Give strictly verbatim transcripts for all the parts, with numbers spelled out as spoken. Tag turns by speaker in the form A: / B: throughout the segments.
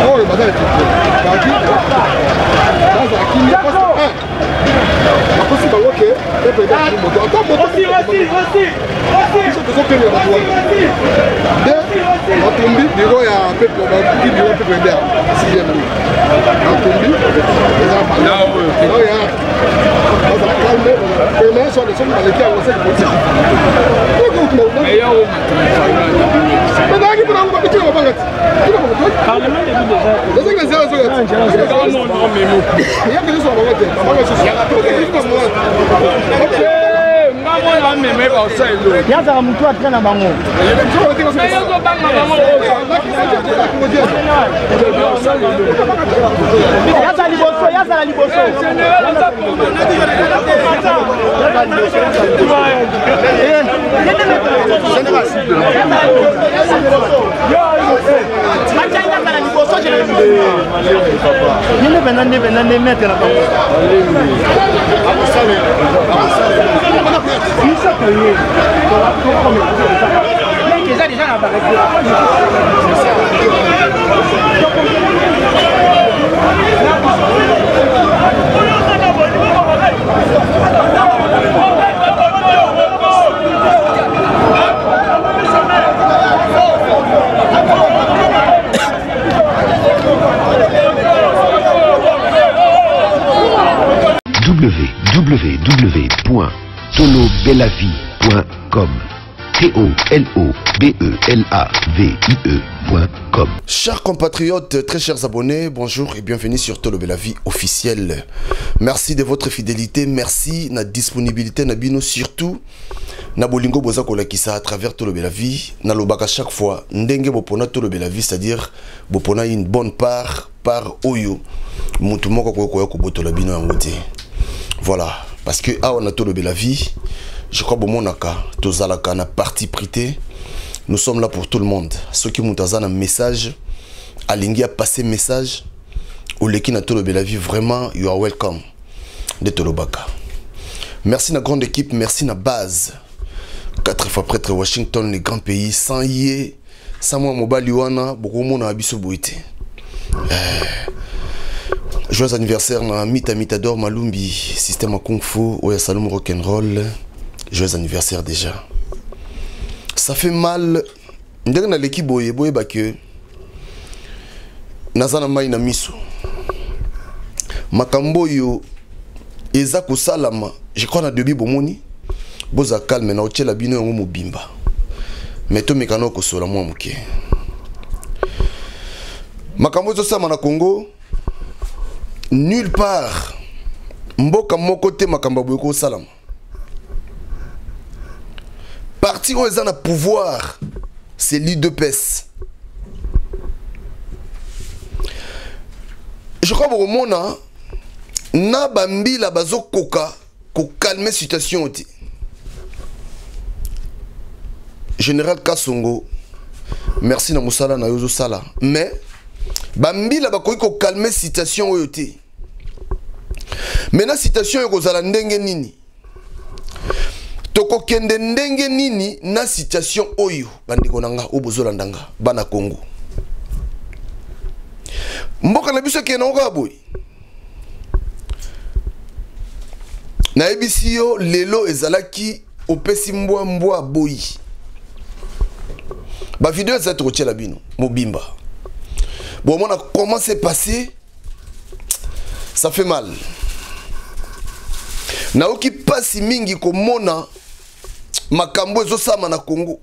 A: oyo bazala baki baza kimi bakosi bango ke epeda moto ata moto tozokende bato wana nde batumbi biro ya pepe babuki biro pepe nder sixième ligue batumbi eza oya bazala calme mais so soki baleki yango seki politique mais mpona ngo babiti na babanga ti ezaki na zero ezoya ti eyaki liso na bango te babanga susu
B: yazaka mutu atre na bango yazala liboso yazala liboso nene pena nene pena nene mete na bango ça peut y être. Mais déjà déjà la barre.
C: w w w point tolo belavie point com T O L O B E L A V I E point com.
D: Chers compatriotes, très chers abonnés, bonjour et bienvenue sur Tolo Belavie officiel. Merci de votre fidélité, merci de la disponibilité Nabino, surtout na bolingo boza kolakisa à travers Tolo Belavie. Na lobaka chaque fois ndenge bopona Tolo Belavie, c'est-à-dire bopona une bonne part par oyo mutu moko ko ko ko botola bino yangote. Voilà, parce que ah on a Tolo Belavie. Je crois que monaka tozalaka na parti prité. Nous sommes là pour tout le monde. Ceux qui m'ont un message, alingi a passé message. Ou les qui na Tolo Belavie, vraiment, you are welcome. De Tolobaka. Merci na grande équipe, merci na base. Quatre fois prêtre Washington, les grands pays, sans yé, sans moi mobile yuana, beaucoup de monde a abisso boité. Joyeux anniversaire na Mita Mitador Malumbi, système à Kung Fu, Oya Salom Rock'n'Roll. Joyeux anniversaire déjà. Ça fait mal. Ndenge na l'équipe boye boye ba que nazana mai na miso. Makambo yo eza ko salama. Je crois na debi bomoni. Boza calme na otela bino ngo mobimba. Meto mekano ko sola mwa muke. Makambo zo sama na Congo nulle part. Mboka moko te makambo boye ko salama. Parti où ils ont le pouvoir, c'est l'U D P S. Je crois que au monde, na bambi la bazo koka pour calmer la situation. Général Kassongo, merci na musala na yozo sala. Mais bambi la bakoki ko calmer la situation. Mais la situation est kozala ndenge nini. Toko kende ndenge nini na situation oyo bandeko nanga obozola ndanga bana Congo. Mboka na biso ke na okaboy. Na ebisiyo lelo ezalaki opesi mbwa mbwa boy. Ba vidéo za troche la bino mobimba. Bon on a comment c'est passé? Ça fait mal. Na oki pasi mingi ko mona makambo ezosama na Congo.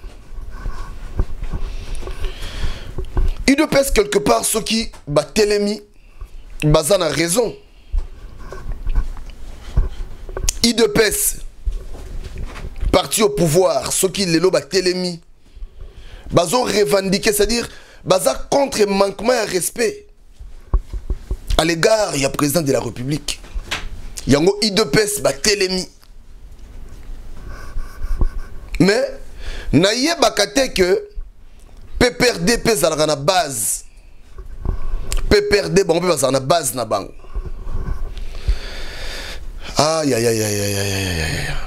D: Il de pèse quelque part ceux qui batelemi bazan a raison. Il de pèse parti au pouvoir ceux qui lelo batelemi bazo revendiquer, c'est-à-dire baza contre manquement à respect à l'égard du président de la République. Yango I D P S batelemi. Mais naïe bakate que P P R D P zalaka na base. P P R D bon pe bazala na base na bango. Aïe aïe aïe aïe aïe aïe aïe.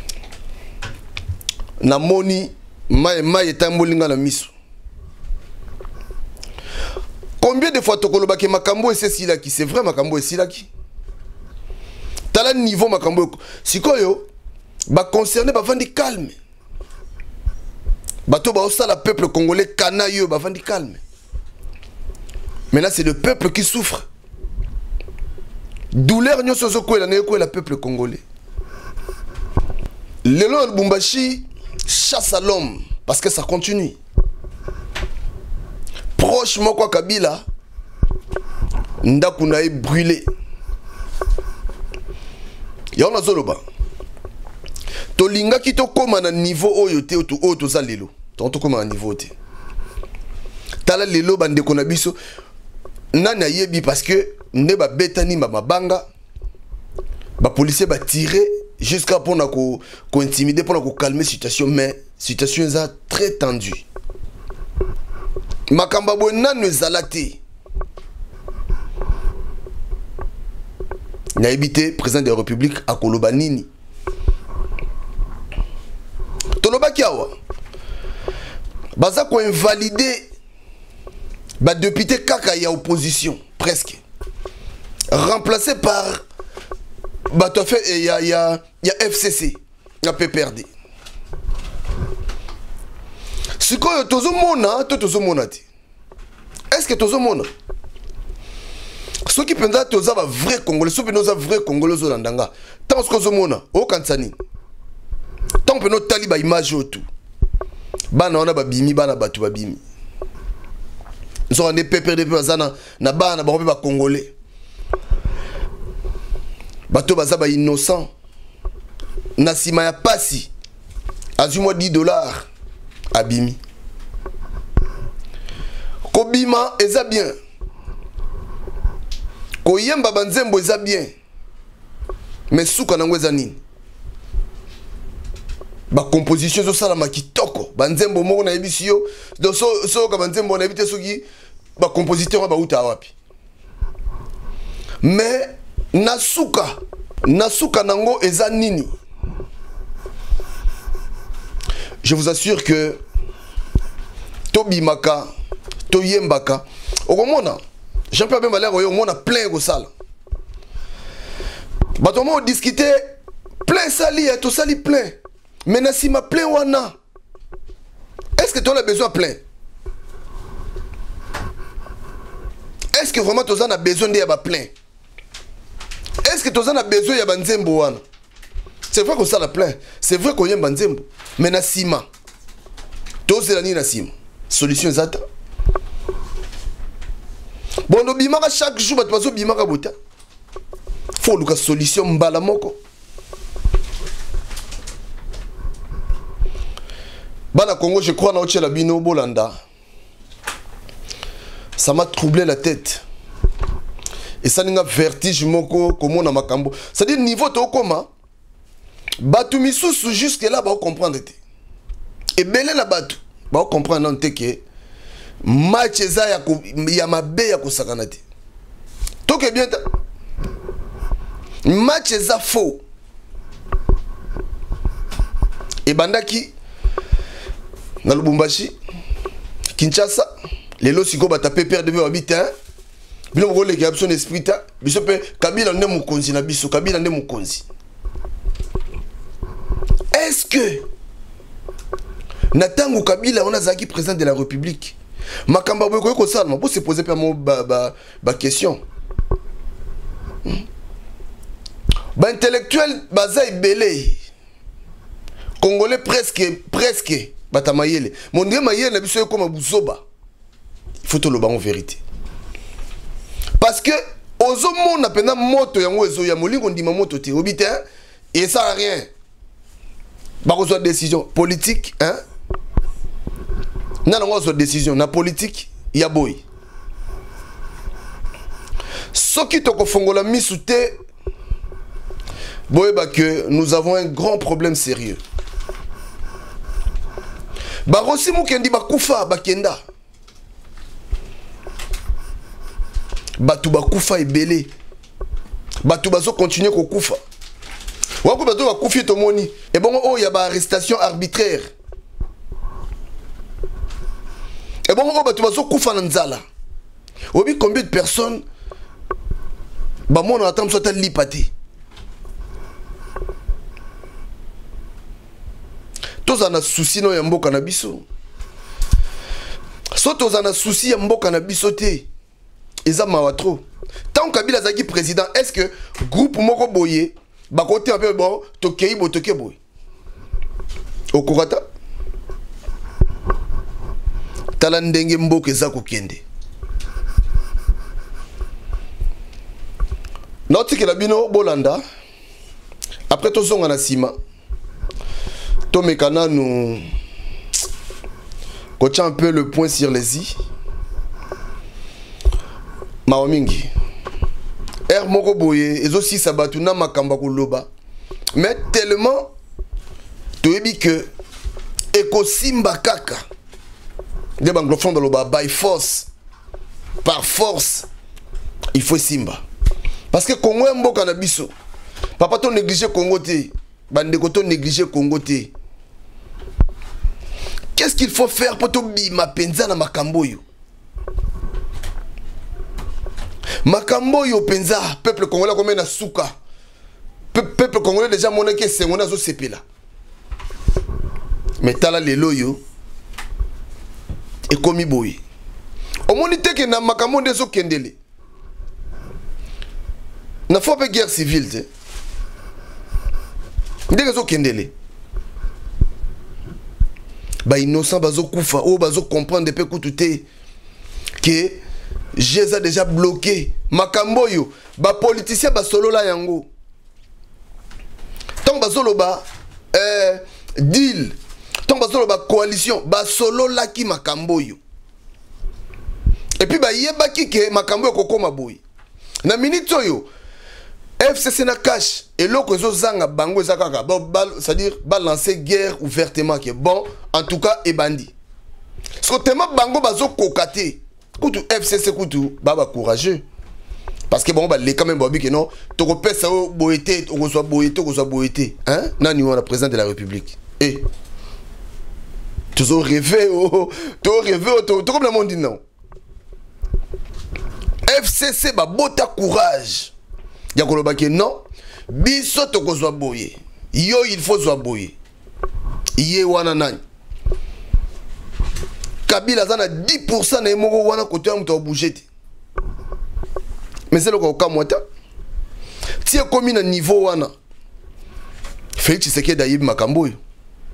D: Na moni mai mai etambolinga na miso. Combien de fois tokoloba ke makambo et c'est silaki? C'est vrai makambo et silaki. T'as le niveau makambo. Sikoyo, ba concerné ba vandi calme. Bato ba osa la peuple congolais canailleux ba vandi calme. Mais là c'est le peuple qui souffre. Douleur nyo sozo ko la ne ko la peuple congolais. Lelo Lubumbashi chasse à l'homme parce que ça continue. Proche Mokwa Kabila, Ndakuna est brûlé. Y'a zoloba. Tolinga ki to koma na niveau oyo te oto oto za lelo. Tonto koma na niveau te. Tala lelo bande kona biso nana yebi parce que ne ba betani ma mabanga. Ba policier ba tirer jusqu'à pour na ko ko intimider pour na ko calmer situation mais situation est très tendue. Makamba bo nanu ezalate. Na habité président de la République à Koloba nini. Toloba kiawa. Baza ko invalider ba député kaka ya opposition presque. Remplacé par bah tu fait il y a il y a il y a F C C, il y a P P R D. Ce que tozo mona, to tozo mona ti. Est-ce que tozo mona? Ceux qui pensent que tozo va vrai Congolais, ceux qui pensent vrai Congolais zo landanga. Tant ce que tozo mona, au Kansani. Tant que notre taliba image au tout. Bana on a ba bimi, bana batu ba bimi. Nous sommes des P P R D bazana na bana ba ba Congolais. Bato baza ba innocent. Na sima ya pasi. Azuma dix dollars. Abimi. Kobima eza bien. Koyemba banzembo eza bien. Mais souka nango eza nini? Ba composition zo sala makitoko. Banzembo moko na yebisi yo. Do so so ka banzembo na yebite soki ba compositeur ba uta wapi. Mais nasuka nasuka nango eza nini? Je vous assure que Tobi Maka, Toyembaka, au moment Jean-Pierre Bemba au monde a plein de salles. Bato mo discuter plein sali et tout sali plein. Mais nasima plein wana. Est-ce que tu as besoin plein? Est-ce que vraiment tu as besoin de yaba plein? Est-ce que tu as besoin de yaba nzembo wana? C'est vrai qu'on ça la plein. C'est vrai qu'on y a banzembo. Mais nasima. Tous les nasima. Solution exacte. Bon, nous bimaka chaque jour, tu vas bimaka bota. Faut nous solution mbala moko. Bana Congo, je crois, na la bino bolanda. Ça m'a troublé la tête. Et ça n'a vertige moko comme on a makambo. C'est-à-dire niveau to koma. Batu misusu jusque là ba comprendre te. Et belé la batu ba comprendre non te que match eza ya ko ya mabe ya ko sakana te. To que bien ta match eza faux. Et bandaki na Lubumbashi Kinshasa lelo siko ba taper perdre de habitant. Bilo ko le ki abson esprit ta biso pe Kabila nde mukonzi na biso Kabila nde mukonzi. Est-ce que Natango Kabila on a zaki président de la République Makamba boy ko ça pour se poser pas mon ba ba ba question. Ba intellectuel bazai belé Congolais presque presque batamayele. Mon dieu mayele na biso comme buzoba. Il faut te le en vérité. Parce que ozo mona pena moto yango ezo ya molingo ndima moto te obite et ça a rien. Bah, on a une décision politique, hein? Non, non, on a une décision. La politique, il y a boy. Ce qui te confond la mise sous thé, boy, bah, que nous avons un grand problème sérieux. Bah, aussi, mou kendi, bah, koufa, bah, kenda. Bah, tout, bah, koufa est belé. Bah, tout, bah, so continue ko koufa. Wako bato wa kufi to moni et bon oh y a ba arrestation arbitraire et bon oh bato bazo kufa na nzala Obi combien de personnes bah moi on attend soit ta lipate. Tous en a souci no ya mboka na biso. So tous en a souci ya mboka na biso te. Eza mawa trop. Tant Kabila zaki président, est-ce que groupe moko boye ba côté un peu bon tokei bo tokei boy. Okurata tala ndenge mboka eza kokende. Noti que la bino bolanda après to zonga na sima to mekana nous coach un peu le point sur les i maomingi er moko boye ezo si sabatu na makamba koloba mais tellement to ebi que ekosimba kaka des anglophones de loba by force par force il faut simba. Parce que Congo est mboka na biso. Papa to négligé Congo te. Bandeko to négligé Congo te. Qu'est-ce qu'il faut faire pour to bima penza na makambo yo? Makambo yo penza peuple congolais comme na souka. Peuple congolais déjà moné que c'est ngona zo sepela. Mais tala lelo yo et komi boy. Au monite que na makambo ndezo kendele. Na faut pas guerre civile te. Ndenge zo kendele. Ba innocent bazo kufa o bazo comprendre depuis kututé que Jésus a déjà bloqué makambo yo ba politicien ba solo la yango. Tant bazo loba euh deal. Tant bazo loba coalition ba solo la ki makambo yo. Et puis ba yeba ki ke makambo yo kokoma boy. Na minute yo F C C na cache et l'autre zanga bango zakaka c'est-à-dire balancer guerre ouvertement que bon en tout cas et bandi. Ce que tellement bango bazo kokate kutu F C C kutu baba courageux parce que bon bah les quand même bobi que non to repère ça boité to reçoit boité to reçoit boité hein nani on la président de la République et tu as rêvé oh tu as rêvé tu comme le monde dit non F C C ba bota courage. Yakoloba que non, biso toko zwa boye. Yo il faut zwa boye. Iye wana nani. Kabila zana dix pour cent na emoko wana kote ya mto bouger. Mais c'est le cas mwata. Tie komi na niveau wana. Félix Tshisekedi da yib makambo yo.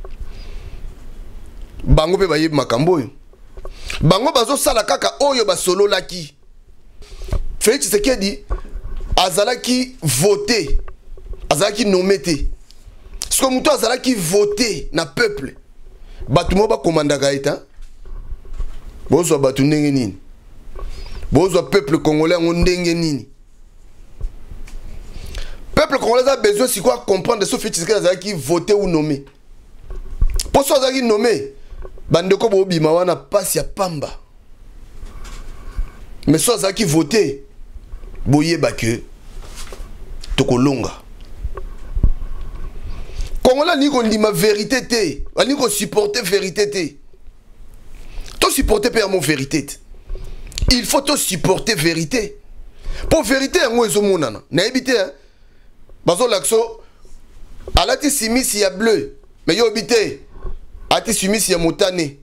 D: Bango pe ba yib makambo yo. Bango bazo sala kaka oyo ba solo laki. Félix Tshisekedi azalaki voté, azalaki nommé te. Ce que muto azalaki voté na peuple. Batumo ba komanda gaita. Bozo batu ndenge nini. Bozo peuple congolais ndenge nini. Peuple congolais a besoin si quoi comprendre ce fait que azalaki voté ou nommé. Pour ça azalaki nommé, bandeko bo bima wana passe ya pamba. Mais ça azalaki voté. Boyeba que tokolonga Congolais ni ko ndima vérité té ni ko supporter vérité té to supporter per mon vérité il faut to supporter vérité pour vérité ngo ezomonana na ebité hein bazo lakso alati simisi ya bleu mais yo obité ati simisi ya motane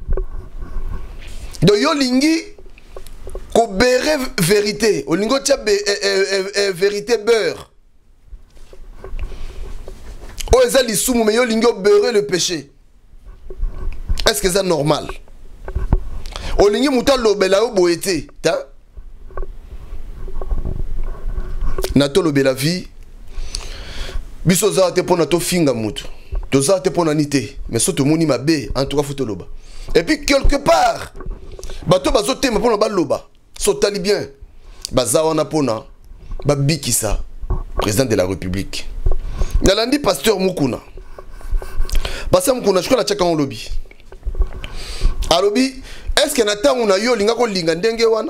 D: do yo lingi ko bere vérité au lingo tia vérité beurre o eza lisumu mais yo lingo beurre le péché est-ce que c'est normal au lingi muta lobela o boete ta na to lobela vie biso za te pona to finga mutu to za te pona nité mais so to moni mabe en tout cas faut to loba et puis quelque part bato bazo tema pona ba loba sotali bien baza wana pona babikisa président de la République nalandi pasteur Mukuna pasteur Mukuna je crois la tchaka on lobby alobi est-ce que na tangu na yo linga ko linga ndenge wana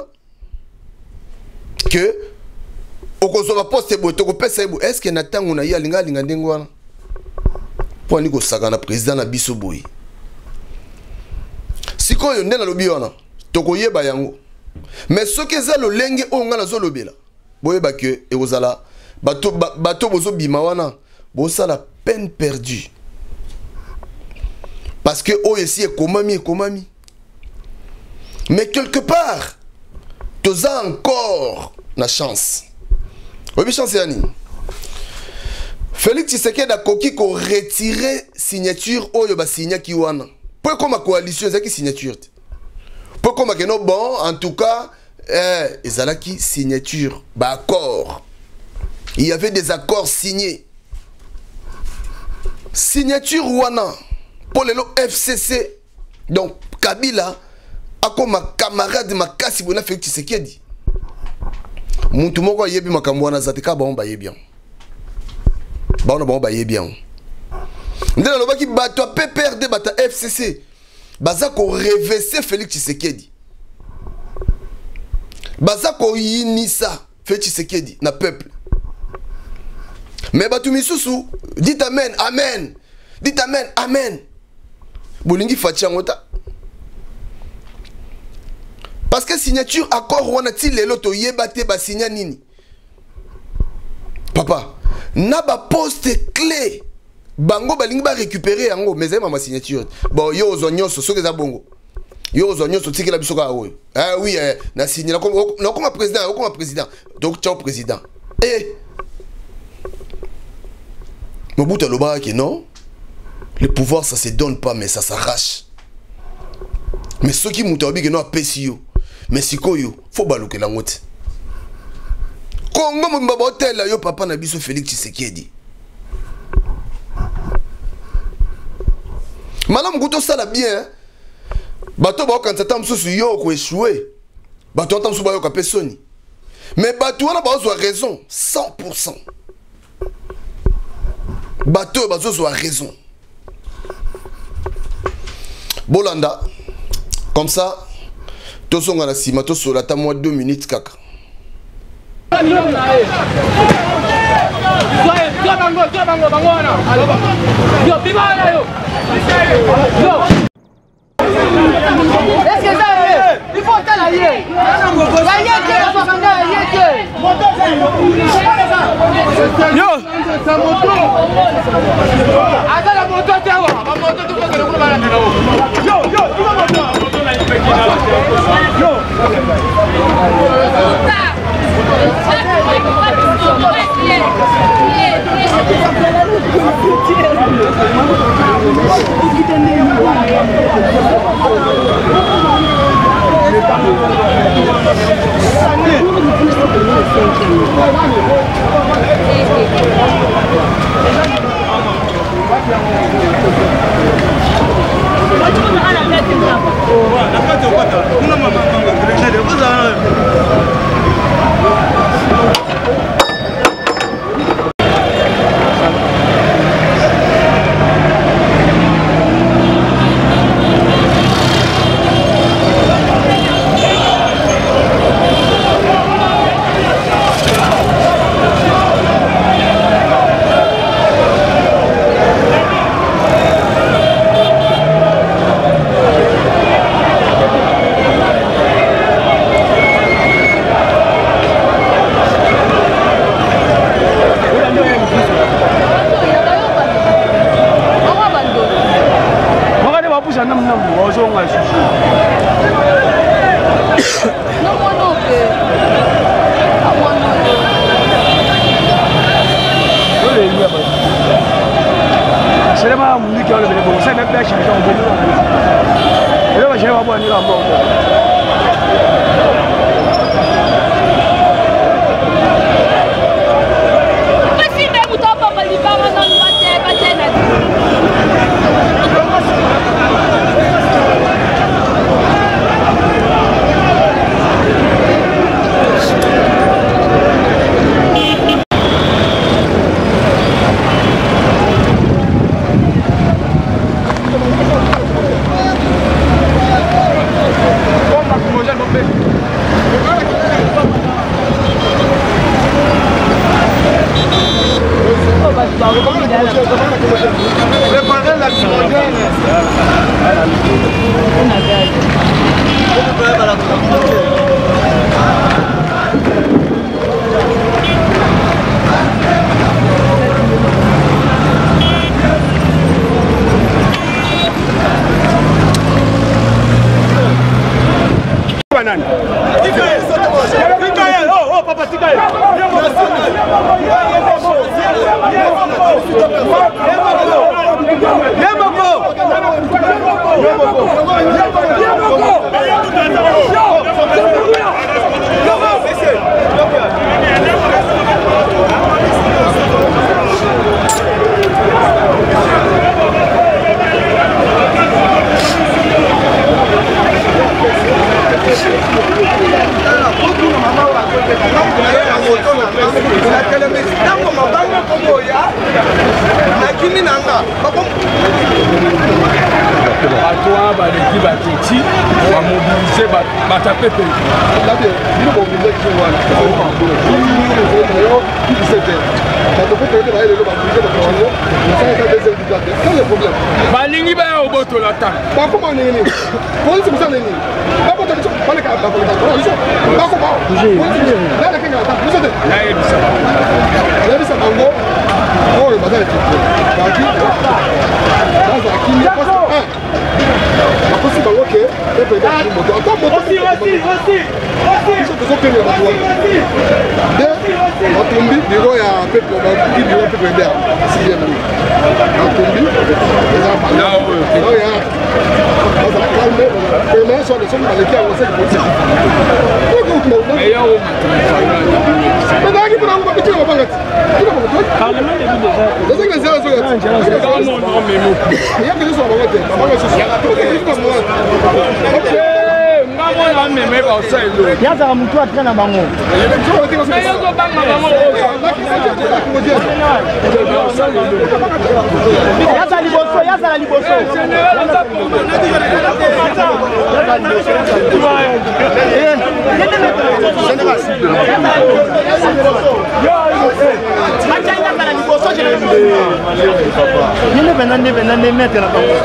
D: que okozo ba poste bo to ko pesa ebo est-ce que na tangu na yo linga linga ndenge wana po ni ko saka na président na biso boy sikoyo ndena lobi wana to ko yeba yango Mais ce que ça le lenge on a la zolobela. Boye ba que et ozala bato bato bozo bimawana bosa la peine perdue. Parce que oh ici est komami et komami. Mais quelque part tu as encore la chance. Oui, chance yani. Félix Tshisekedi a koki ko retirer signature oyo ba signa ki wana. Pour comme coalition ça qui signature. Pour comme que non bon en tout cas eh ezalaki signature ba accord. Il y avait des accords signés. Signature wana pour le F C C. Donc Kabila a comme ma camarade makasi bona Félix Tshisekedi. Muntu moko yebi makambo wana zatika ba on ba yebi bien. Ba on ba ba yebi bien. Ndela lobaki bato P P R D bata F C C. Baza ko reverser Félix Tshisekedi. Baza ko yinisa Félix Tshisekedi na peuple. Mais bato misusu dites amen, amen. Dites amen, amen. Bolingi fatia ngota. Parce que signature accord wana ti lelo to yebate ba signa nini. Papa, na ba poste clé. Bango balingi ba récupérer yango mais zema ma signature. Bon yo ozonyoso soke za bongo. Yo ozonyoso tikela biso ka oyo. Ah oui, eh, na signé na comme na comme président, comme président. Donc ciao président. Eh Mobutu Loba qui non. Le pouvoir ça se donne pas mais ça s'arrache. Mais ceux qui mutabi que non apesio. Mais sikoyo, faut baluke la ngote. Kongo mbaba hotel yo papa na biso Félix Tshisekedi. Madame Gouto ça la bien. Bato ba quand t'attends sous yo ko échouer. Bato attends sous ba yo ka pesoni. Mais bato wana ba zo raison cent pour cent. Bato ba zo raison. Bolanda comme ça tout son à la cima, tout sur la table, moi deux minutes caca.
E: Il faut t'aller. Yo, sa moto. Attends la moto, t'es où? La moto, tu peux que le coup Yo, yo, tu vas moto. Yo.
B: Oh, papa, tika ye.
E: balingi baya obotola ta
A: bakoma nini polisi musala nini bakota biso baleka bakoleka biso bakoma nana kenga ta biso te
E: na yebisa
A: yebisa bango oyo bazali tete baki baza akimi parce que bakosi bango ke epeda moto ata moto
B: Aussi, aussi, aussi,
A: biso tozokende bato wana de batumbi biro ya pepe babuki biro pepe nde sixième nuit batumbi eza oya bazala calme premier soir de soki baleki yango seki polisi ezalaki mpona yango babitika babanga ti ezaki na nzela ezoya eyaki lisusu na bango te babanga susu
B: yazaka mutu atre na bango yaza liboso yazala liboso yazala liboso nini pena nde pena nde mete na bango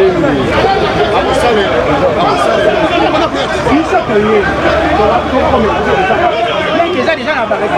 B: déjà déjà la barre.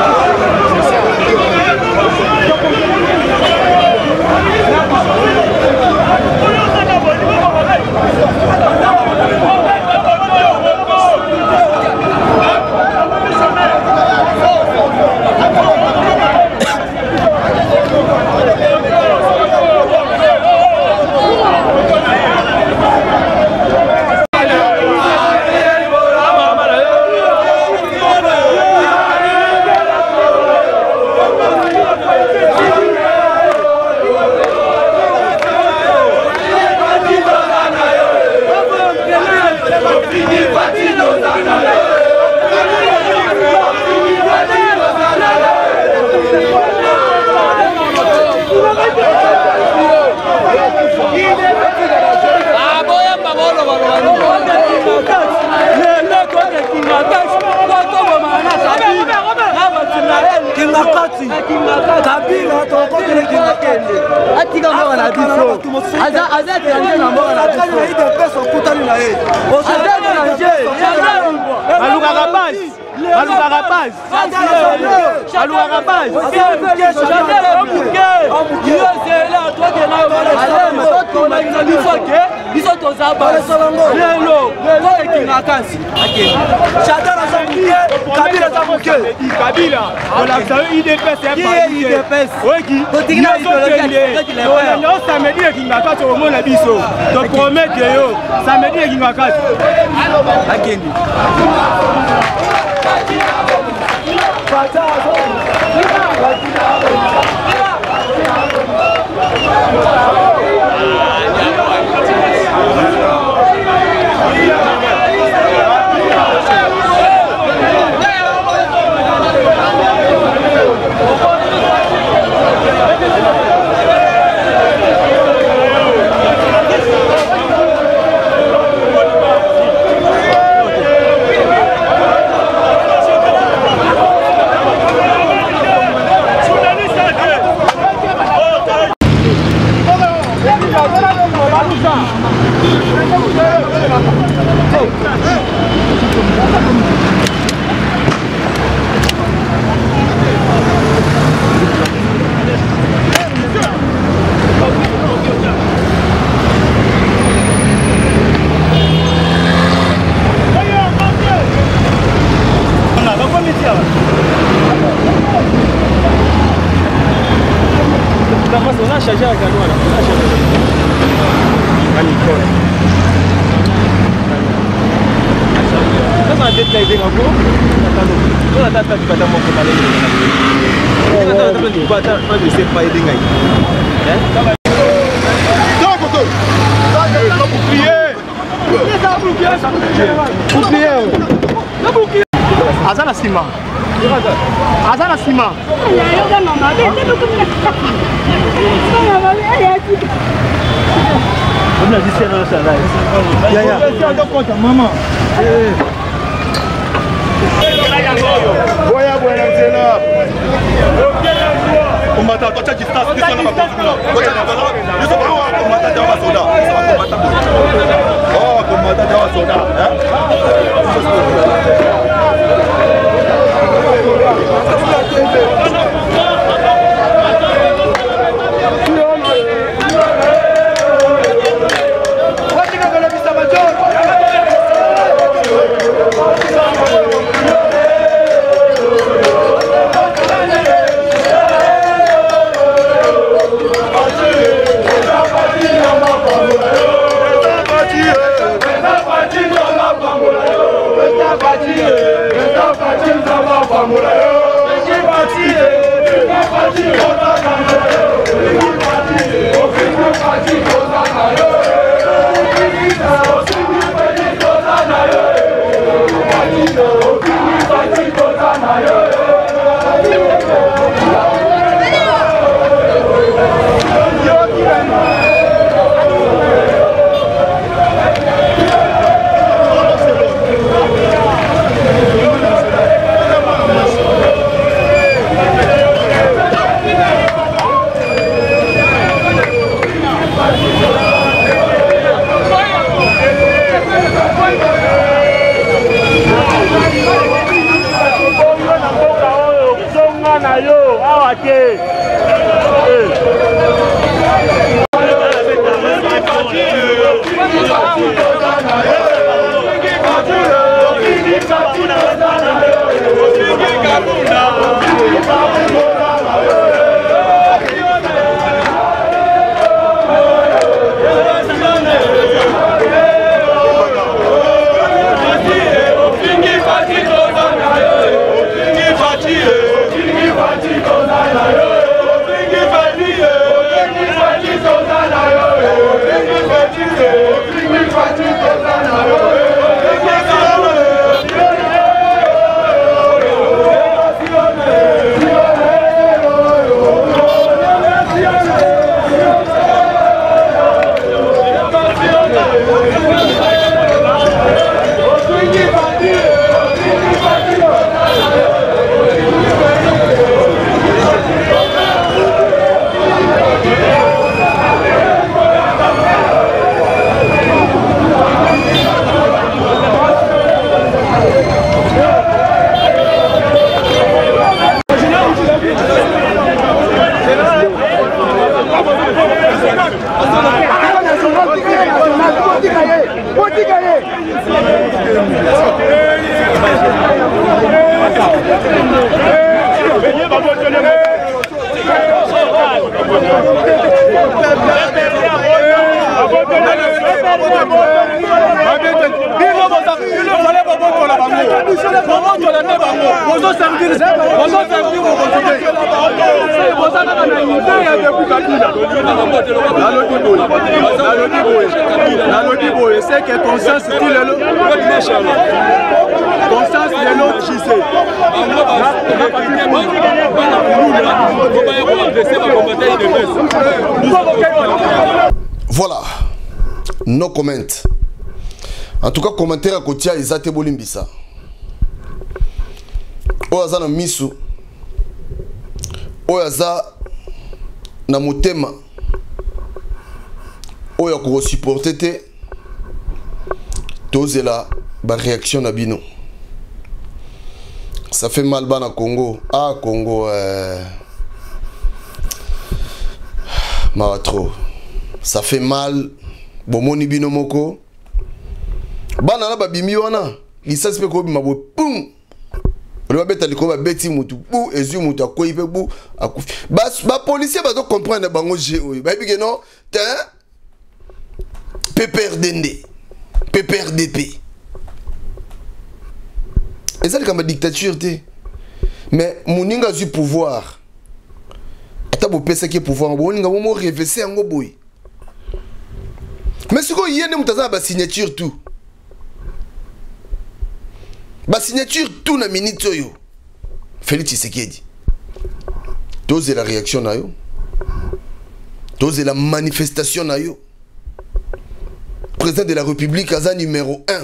B: Kabila, on a vu I D P S, qui est I D P S? Oui, qui? Il y a un samedi qui m'a cassé au monde à Bisso. Donc promet que yo, samedi qui m'a cassé. Akendi. On a chargé à Ganois là. On a chargé. À Nicole. Ça m'a dit que encore. On a tapé du bâtiment pour parler. On a tapé du bâtiment pour ne sais pas aider. Hein?
A: Non, Koto. Ça pour prier.
B: Ça pour prier, ça
A: pour prier.
B: Ça pour prier.
E: Azana Sima. Azana Sima. On a dit c'est dans ça là. Ya ya. Maman.
A: Boya boya c'est là. On m'a dit toi tu distance tu sonnes pas. Toi tu là. Je sais pas on m'a dit on va soda. Oh, on m'a dit on va soda, hein?
B: C'est que conscience c'est le conscience de l'autre gisé.
D: Voilà, no comment. En tout cas, commentaire à côté, ils ont été bolimbisa. Oyaza na misu, oyaza na motema, oya ko supporter te, tozela ba réaction na bino. Ça fait mal bana Congo, ah Congo, euh... Maratro. Ça fait mal, bomoni bino moko. Bana la babimi wana, lisasi pe ko bima bo pum. On va mettre les bêtis mutu bou et zu mutu akoi pe bou akufi. Ba ba policier ba do comprendre bango géo. Ba bi que non, t'es P P R D N, P P R D P. Et ça c'est comme une dictature té. Mais moninga a du pouvoir. Ata bo pesa qui pouvoir, moninga mo reverser ngo boy. Mais ce qu'on y a ne mutaza ba signature tout. Ba signature tout na minute yo. Félix Tshisekedi. Dose la réaction na yo. Dose la manifestation na yo. Président de la République aza numéro un.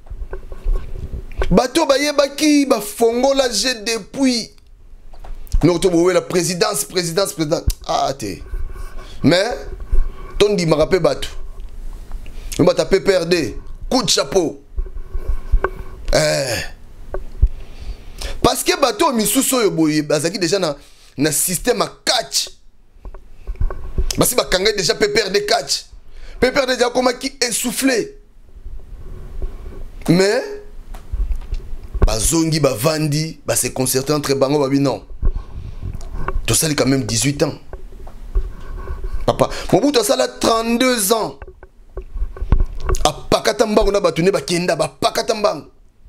D: Bato ba yebaki ba fongola j'ai depuis. Nous to la présidence présidence président. Ah té. Mais ton di ma rappel bato. On va taper P P R D. Coup de chapeau. Eh. Parce que bateau misuso yo boye bazaki déjà na na système à catch. Basi ba kanga déjà P P R D catch. P P R D déjà comme qui essoufflé. Mais bazongi ba vandi ba se concerter entre bango ba non. Tout ça il quand même dix-huit ans. Papa, mon bout ça là trente-deux ans. A pakatamba on a batune ba kenda ba pakatamba.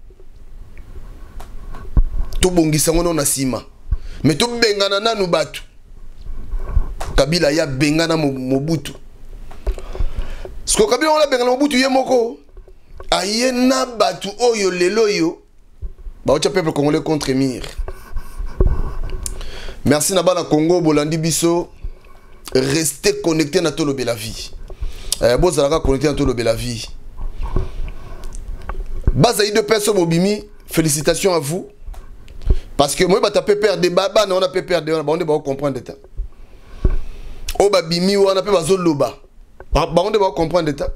D: To bongisa ngono na sima. Mais to bengana nanu batu. Kabila ya bengana Mobutu. Sko Kabila on la bengana Mobutu ye moko. Aye na batu oyo lelo yo. Ba ocha peuple congolais contre mir. Merci na bana Congo bolandi biso. Restez connectés na Tolo Bela Vie. Eh bo zalaka connecté na Tolo Bela Vie. Bazaï de personnes Mobimi, félicitations à vous. Parce que moi, je P P R D, on a P P R D, on va comprendre l'état. Oh, babimi, on a P P R D, on va comprendre l'état.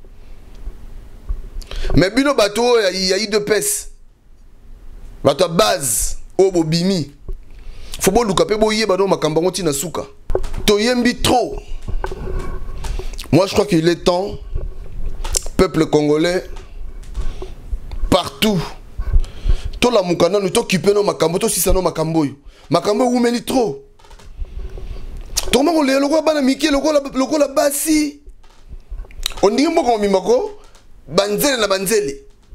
D: Mais bino bateau, il y a eu deux pèses. Bateau base, oh, babimi. Faut pas louper, faut y aller, makambango tina souka. Toyembi trop. Moi, je crois qu'il est temps, peuple congolais, partout. To la mukana nous t'occuper no makambo to sisa no makambo yo makambo umeli trop to mo le loko bana miki loko la loko la basi on dit mo ko mimako banzele na banzele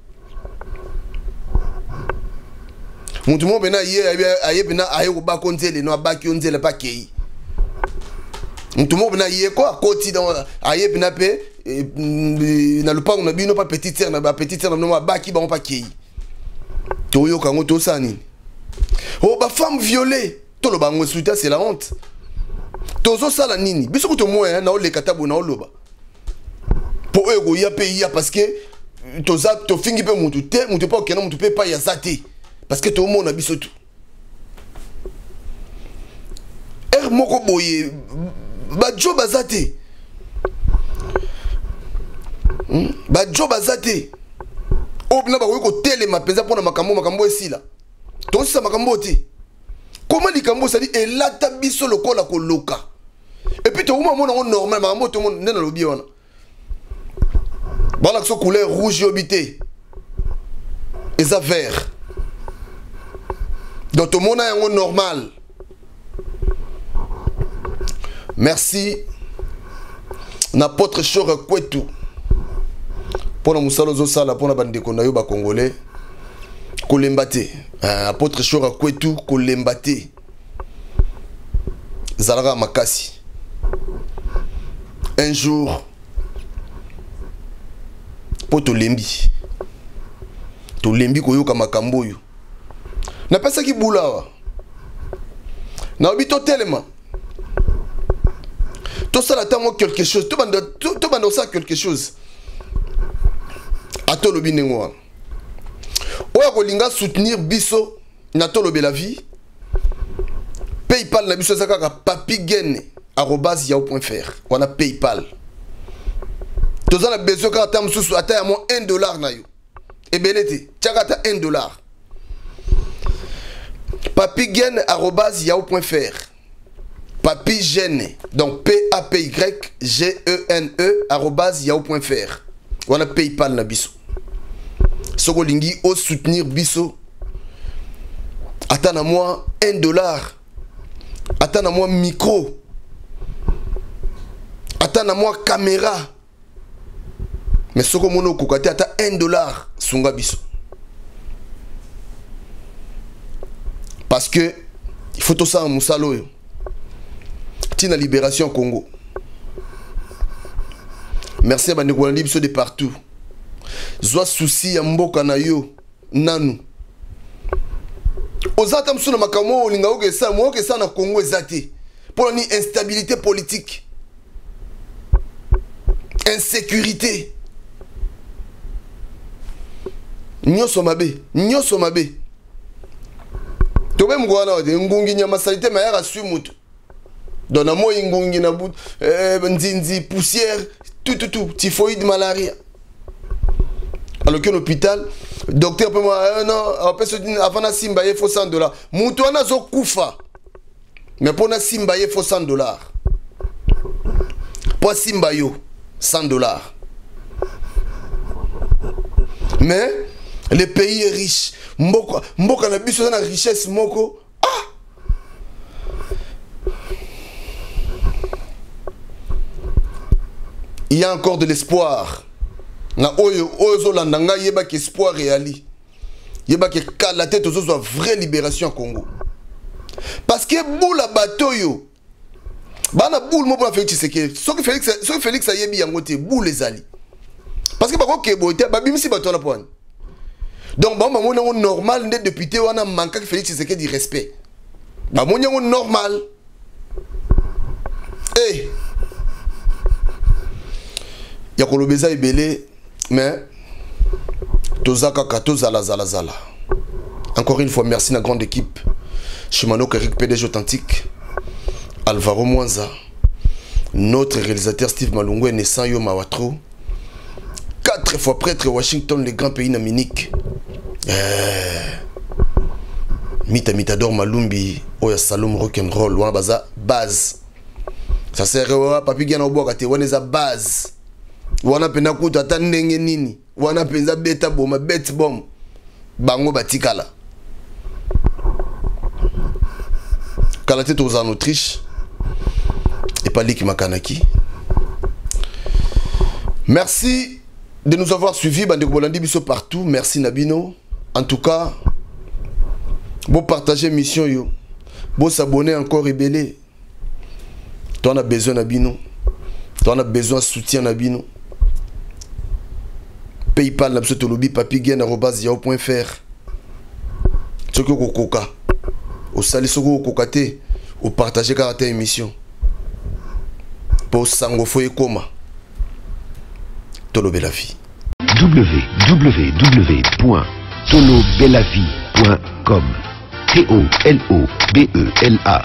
D: muntu mo bena ye aye bena aye ko ba konzele no abaki onzele pa kei muntu mo bena ye ko akoti dans aye bena pe na lupango na bino pa petite sœur na ba petite sœur no abaki ba on pa kei. Toyo kango to sani. Oh ba femme violée. To lo bango suita c'est la honte. Tozo sala nini. Biso ko to mo na o le katabo na o loba. Po ego ya pe ya parce que toza to fingi pe mutu te mutu pa okena mutu pe pa ya zate. Parce que to mo na biso tout. Er moko boye ba jo bazate. Hmm? Ba jo bazate. Obna ba ko tele mapenza pona makambo makambo esila. To sisa makambo ti. Comment likambo ça dit elata biso lokola ko loka. Et puis to uma mona normal makambo to mona na lobi wana. Bala so couleur rouge obité. Et ça vert. Donc to mona yango normal. Merci. N'apôtre Chore Kwetu. Pour nous saluer ça là pour la bande de Kondayo ba congolais kolembate apôtre Chora Kwetu kolembate Zalaga Makasi un jour pour to lembi to lembi koyoka makambo yo na pesa ki bulawa na obito tellement to sala tango quelque chose to bande to bande ça quelque chose. Atolo binengwa. Oya kolinga soutenir biso na Tolo Bela Vie. PayPal na biso zakaka papigene arobase yahoo point fr. On a PayPal. Toza na besoin ka tam susu ata ya mo un dollar na yo. E belete, tchakata un dollar. Papigene arobase yahoo point fr. Papigene, donc P A P Y G E N E arobase yahoo point fr. On a PayPal na biso. Soko lingi o soutenir biso. Attends à moi un dollar. Attends à moi micro. Attends à moi caméra. Mais ce que mon kokate attends un dollar sunga biso. Parce que il faut tout ça en Moussalo. Tina libération Congo. Merci à Bandeko biso de partout. Zwa souci ya mboka na yo nanu. Ozata msuna makamo linga oke sa mo oke sa na Congo ezate. Pour ni instabilité politique. Insécurité. Nyoso mabe, nyoso mabe. Tobe mgwana de ngungi nyama salite ma yara su mutu. Dona mo ngungi na bout euh nzinzi poussière tout tout tout typhoïde malaria. Alors que l'hôpital docteur peut moi non avant na simba il faut cent dollars. Mutu ana zo kufa. Mais pour na simba il faut cent dollars. Pour simba yo cent dollars. Mais le pays est riche. Mboko, mboka na biso na richesse moko. Ah! Il y a encore de l'espoir. Na oyo oyo landanga yeba ki espoir réali. Yeba ki la tête aux autres vraie libération Congo. Parce que boula bateau yo. Bana boule mo pour Félix Tshisekedi. Soki Félix, soki Félix ayebi yango te boule ezali. Parce que bako kebo te babimisi bato na poane. Donc, bon, mon nom normal, les députés, on a manqué que Félix Tshisekedi du respect. Bah, mon nom normal. Eh! Yakolo Beza est belé, mais. Tozaka Kato Zala Zala Zala. Encore une fois, merci à la grande équipe. Chimano Kerik, P D G authentique. Alvaro Mwanza. Notre réalisateur Steve Malungwe, Nessan Yo Mawatro. Quatre fois prêtre Washington, les grands pays naminiques. Eh. Mita Mitador Malumbi, Oya Salom Rock'n'Roll, Wana Baza, base. Ça sert à Papi Gana Obokate, Wana za base. Wana Penakuta, Tanenge Nini, Wana Penza Beta Boma, Bet Bom, Bango Batikala. Kalaté aux en Autriche, et pas Liki Makanaki. Merci de nous avoir suivis, Bandeko Bolandi Biso partout. Merci Nabino. En tout cas, bon partager mission yo. Bon s'abonner encore rébellé. Toi on a besoin Nabino. Toi on a besoin de soutien Nabino. PayPal Nabso Tolobi papiguen arobase yahoo point fr. Soko kokoka. Au sali soko kokate. Au partager caractère émission. Pour sango foye koma. Tolo Belavie.
C: w w w point tolo belavie point com T O L O B E L A